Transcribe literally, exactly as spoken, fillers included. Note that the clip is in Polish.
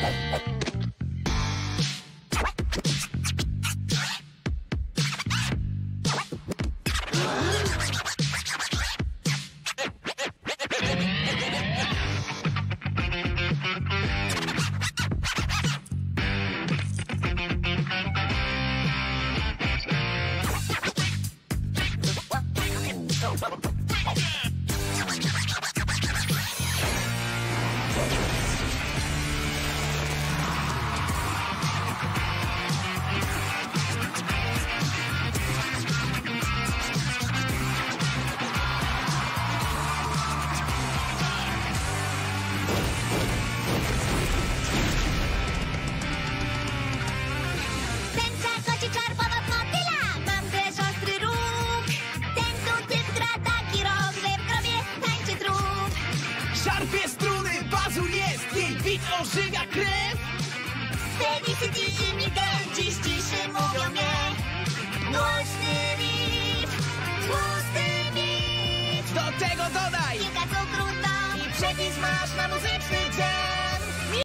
Ożywia krew. Felicity i Miguel dziś ciszy mówią mnie. Głośny riff, tłusty beat. Do tego dodaj kilka cukru tam i przepis masz na muzyczny dzień.